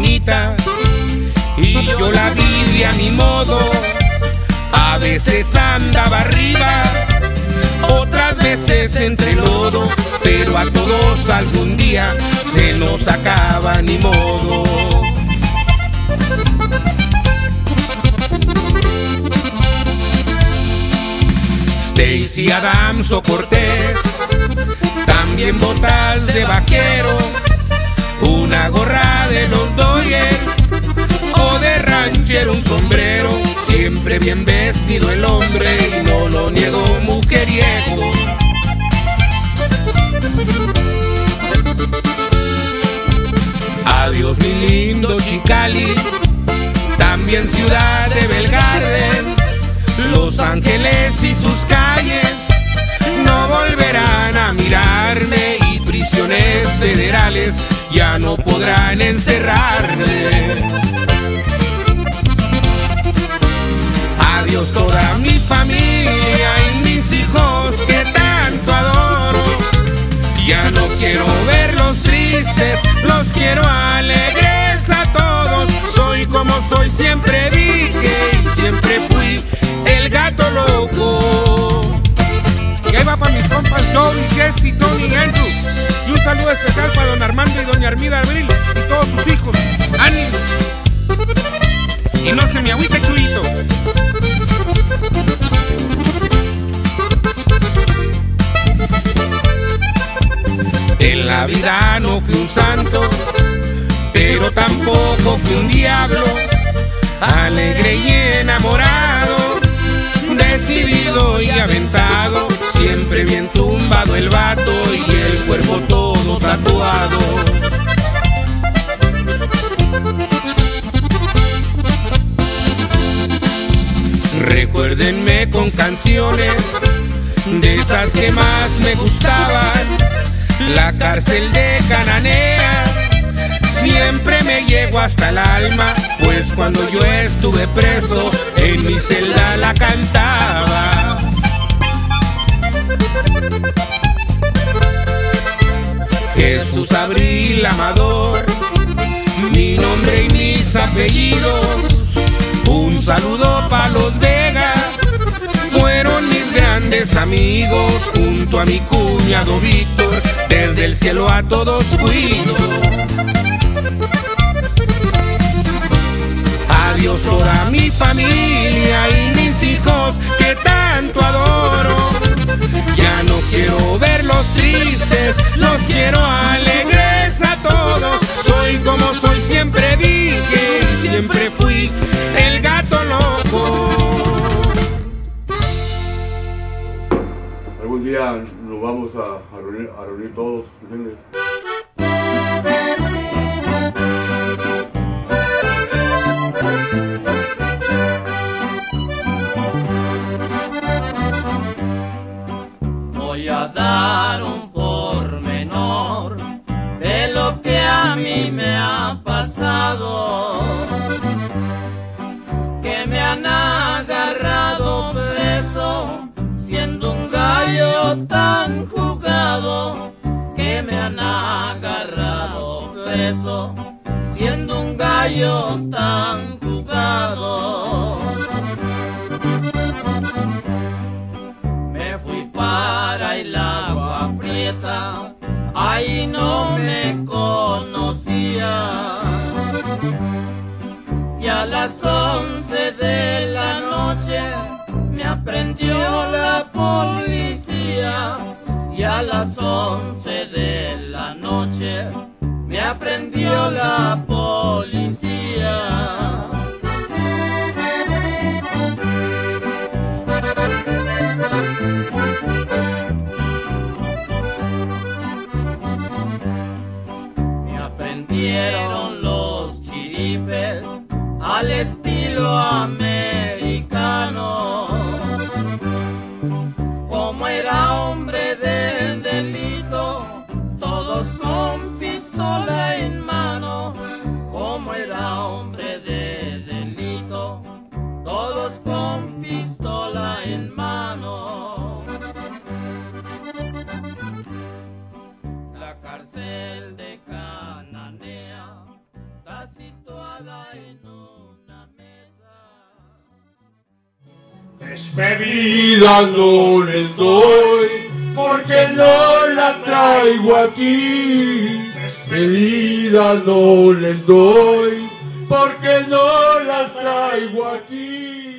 bonita y yo la viví a mi modo. A veces andaba arriba, otras veces entre lodo, pero a todos algún día se nos acaba, ni modo. Stacy Adams o Cortés, también botas de vaquero, una gorra de los Dodgers o de ranchero un sombrero, siempre bien vestido el hombre y no lo niego, mujeriego. Adiós mi lindo Chicali, también ciudad de Belgardes, Los Ángeles y sus calles no volverán a mirarme y prisiones federales ya no podrán encerrarme. Adiós toda mi familia y mis hijos que tanto adoro. Ya no quiero verlos tristes, los quiero alegres a todos. Soy como soy, siempre dije y siempre fui el gato loco. Y ahí va para mis compas Joey, Jesse, Tony y Andrew. Y un saludo especial para don Armando y doña Armida Abril y todos sus hijos. ¡Ánimo! Y no se me agüite, Chuyito. En la vida no fui un santo, pero tampoco fui un diablo. Alegre y enamorado, decidido y aventado, siempre bien tumbado el vato y el cuerpo todo tatuado. Recuérdenme con canciones de esas que más me gustaban. La cárcel de Cananea siempre me llegó hasta el alma, pues cuando yo estuve preso en mi celda la cantaba. Jesús Abril Amador, mi nombre y mis apellidos. Un saludo pa' los Vega, fueron mis grandes amigos, junto a mi cuñado Víctor, desde el cielo a todos cuido. Adiós toda mi familia y mis hijos que tanto adoro. Ya no quiero verlos tristes, los quiero alegres a todos. Soy como soy, siempre dije y siempre fui el gato loco. Algún día nos vamos a reunir todos, ¿entiendes? Voy a dar un pormenor de lo que a mí me ha pasado, que me han agarrado preso siendo un gallo tan jugado, que me han agarrado preso siendo un gallo tan jugado. Me fui para el agua prieta, ahí no me conocía, y a las 11 de la noche me aprendió la policía, y a las 11 de la noche me aprendió la policía. Me aprendieron los chirifes al estilo americano. Como era hombre de delito, todos con pistola en mano. Como era hombre de delito, todos con pistola en mano. La cárcel de Cananea está situada Despedida no les doy, porque no la traigo aquí. Despedida no les doy, porque no la traigo aquí.